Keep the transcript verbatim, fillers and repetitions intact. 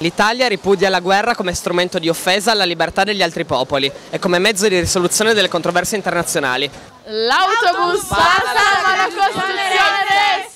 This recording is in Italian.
L'Italia ripudia la guerra come strumento di offesa alla libertà degli altri popoli e come mezzo di risoluzione delle controversie internazionali. L'autobus passa, ma la Costituzione resta!